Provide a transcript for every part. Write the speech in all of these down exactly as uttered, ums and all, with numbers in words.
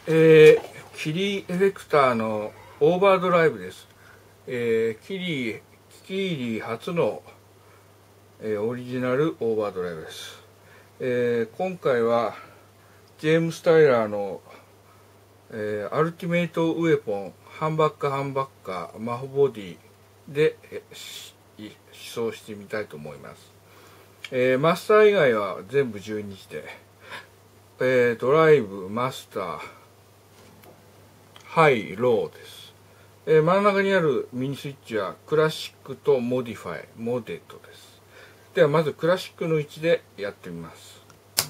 えー、キリエフェクターのオーバードライブです。えー、キリキリ初の、えー、オリジナルオーバードライブです。えー、今回はジェームス・タイラーの、えー、アルティメイト・ウェポンハンバッカーハンバッカーマホボディで、えー、試奏してみたいと思います。えー、マスター以外は全部じゅうにじで、えー、ドライブ、マスター、ハイ、ローです。えー、真ん中にあるミニスイッチはクラシックとモディファイ、モデットです。ではまずクラシックの位置でやってみます。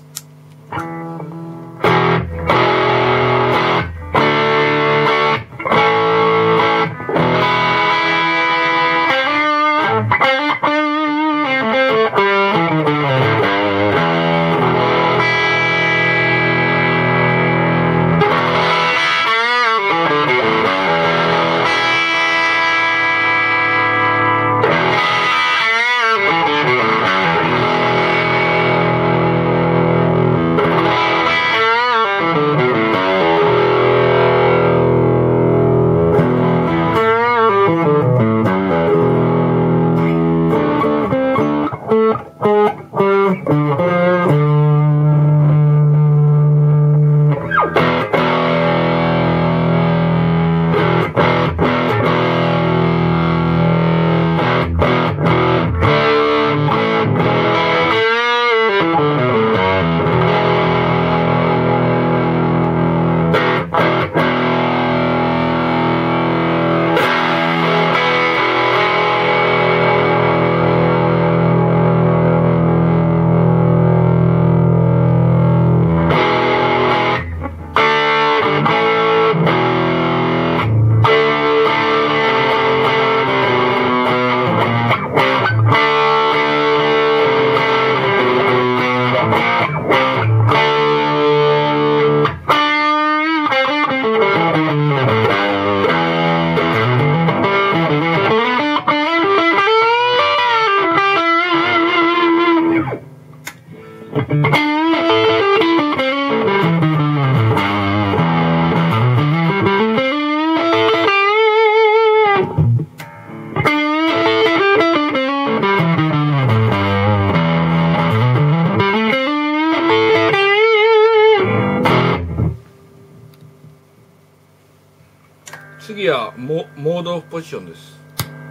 次はモ、モードオフポジションです。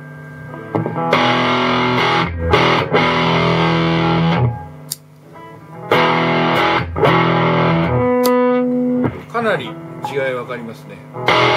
かなり違い分かりますね。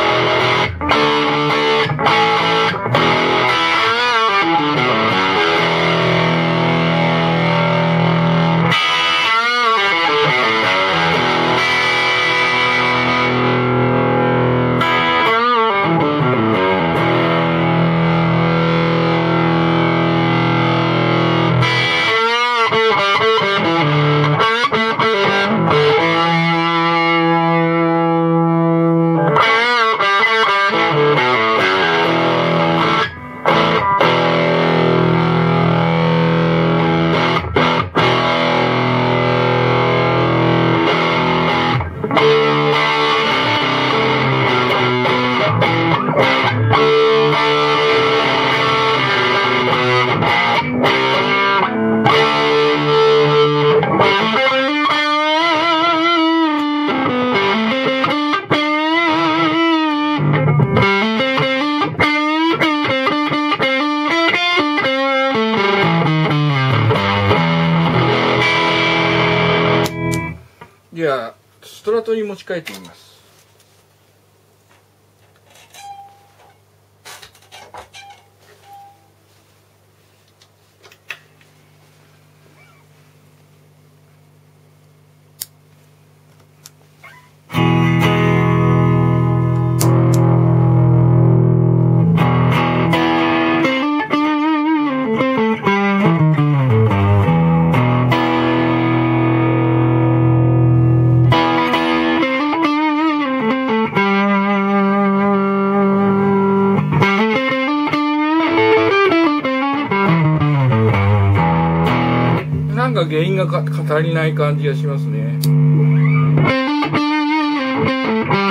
ではストラトに持ち替えてみます。なんか原因が足りない感じがしますね。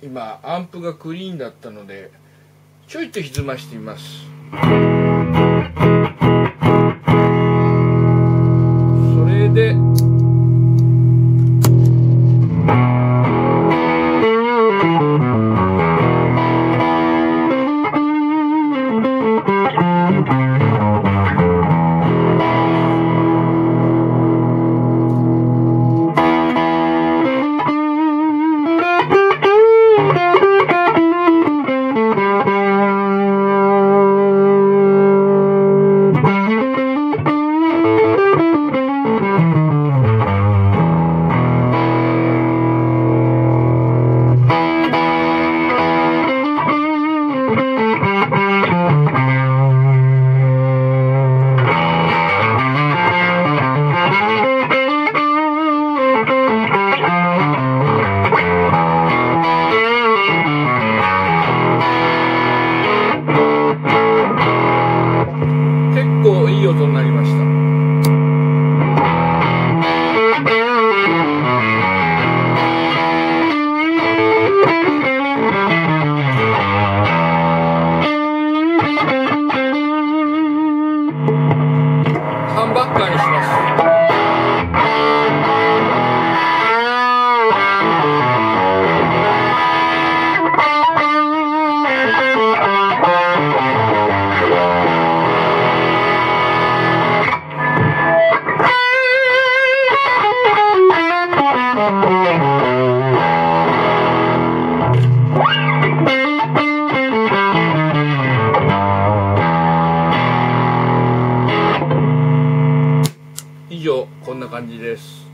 今アンプがクリーンだったのでちょいと歪ましてみます。それでいい音になりました。ハンバッカーにします。以上こんな感じです。